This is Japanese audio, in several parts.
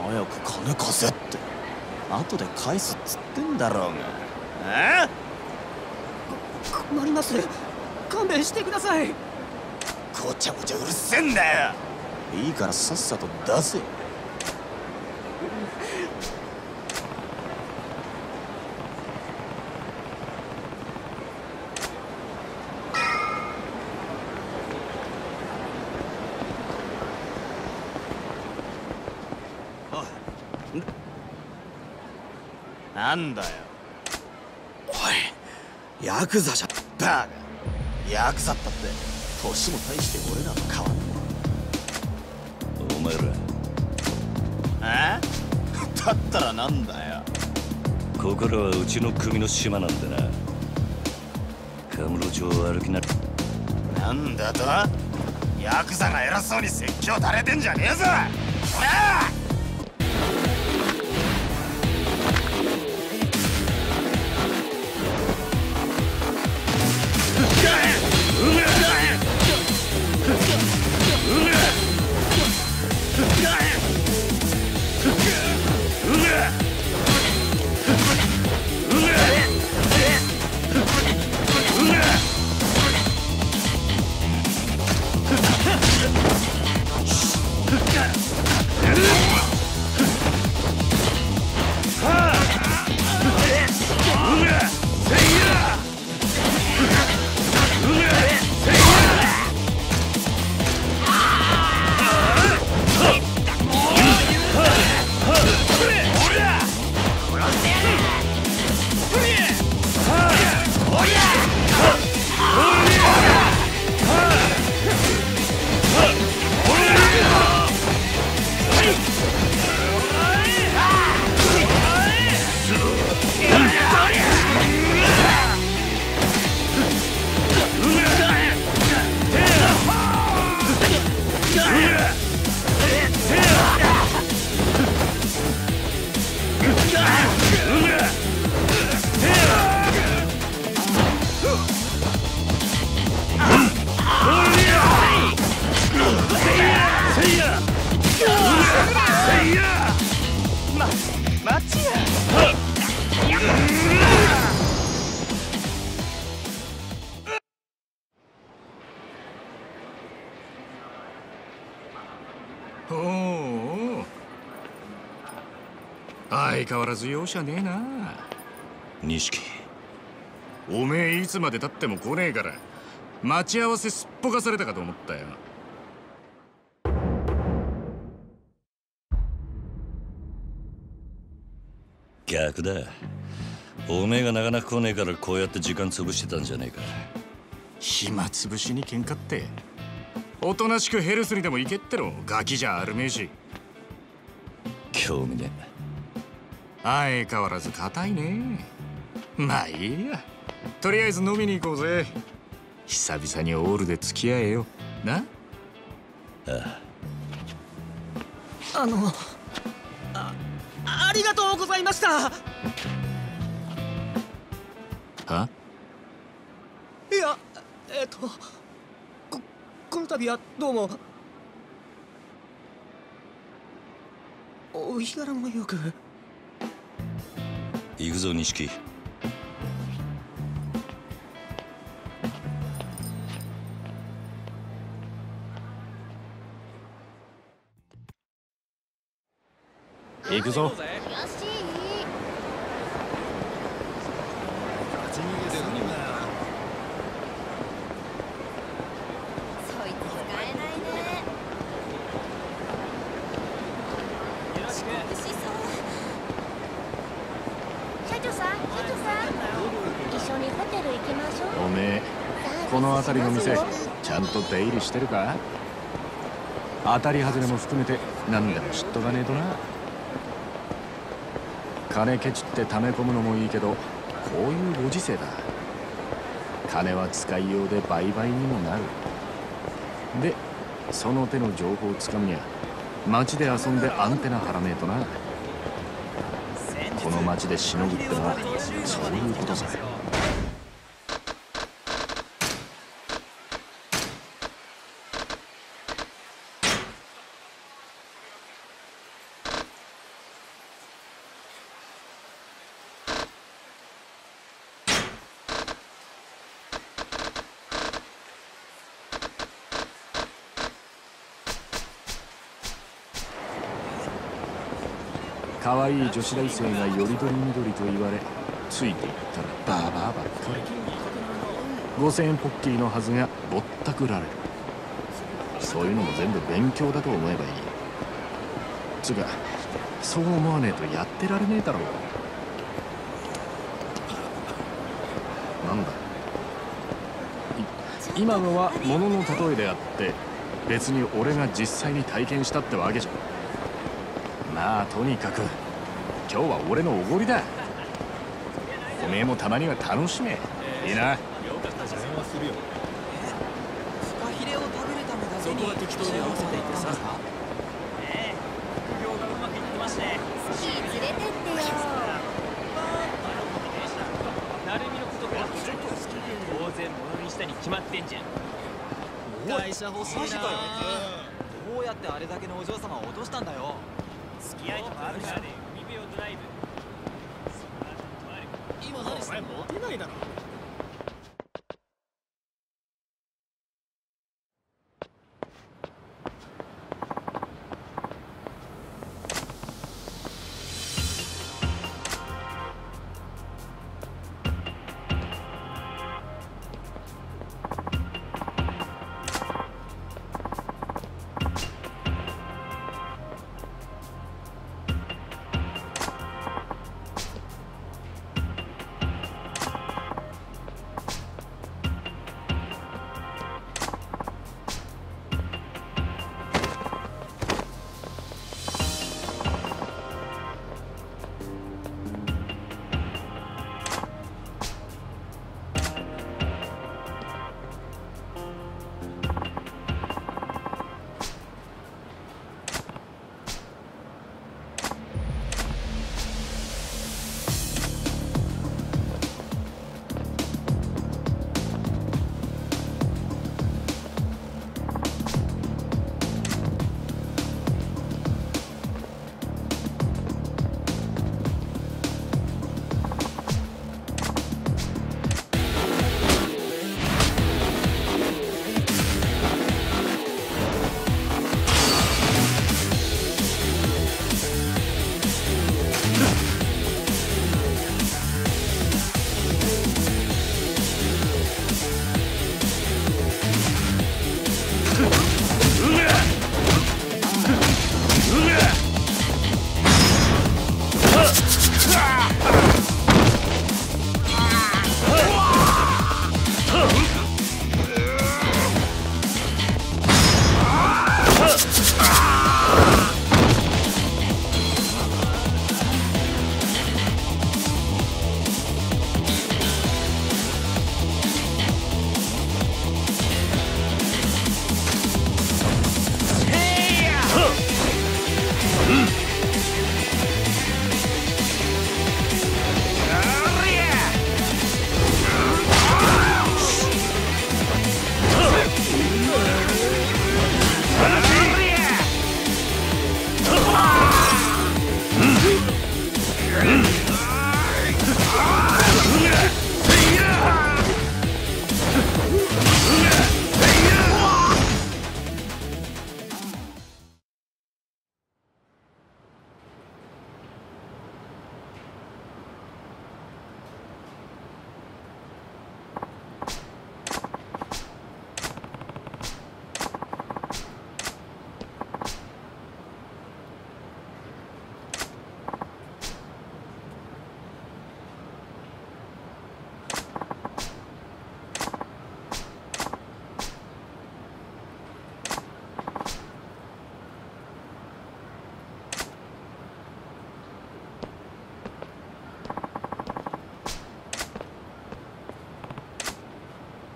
早く金貸せって。後で返すっつってんだろうが。 困ります。勘弁してください。 ごちゃごちゃうるせえんだよ。いいからさっさと出せ。なんだよ。 おい、ヤクザじゃ。 バカ。ヤクザったって年も大して俺らと変わんねえ。お前らだったらなんだよ。 ここらはうちの組の島なんでな。カムロ町を歩きな。 なんだと。ヤクザが偉そうに説教垂れてんじゃねえぞ。おら！ 相変わらず容赦ねえな。 錦、 おめえいつまでたっても来ねえから待ち合わせすっぽかされたかと思ったよ。 逆だ。おめえがなかなか来ねえからこうやって時間潰してたんじゃねえか。 暇つぶしに喧嘩っておとなしくヘルスにでも行けってろ。ガキじゃあるめえし。 興味ねえ。 相変わらず硬いね。まあいいや、とりあえず飲みに行こうぜ。久々にオールで付き合えよな。 ああ。ありがとうございました。いや、この度はどうも。お日柄もよく。 行くぞ錦。 行くぞ。おめえこの辺りの店ちゃんと出入りしてるか。当たり外れも含めて何でも知っとかねえとな。金ケチって溜め込むのもいいけどこういうご時世だ。金は使いようで売買にもなる。でその手の情報をつかむにゃ街で遊んでアンテナ張らねえとな。この街でしのぐってのはそういうことさ。 可愛い女子大生がよりどりみどりと言われついていったらバーバーばっかり。5000円ポッキリのはずがぼったくられる。そういうのも全部勉強だと思えばいい。つうかそう思わねえとやってられねえだろう。なんだ今のは物の例えであって別に俺が実際に体験したってわけじゃ。まあとにかく今日は俺のおごりだ。おめえもたまには楽しめ。いいな。 フカヒレを食べるためだけに適当に合わせていってさ。副業がうまくいってますね。 スキー連れてってよ。 なるみのことか。当然物にしたに決まってんじゃん。会社欲しいな。どうやってあれだけのお嬢様を落としたんだよ。付き合いとかあるからね。海辺をドライブ。今何してんの？モテないだろ。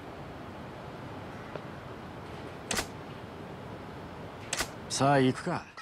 さあ行くか。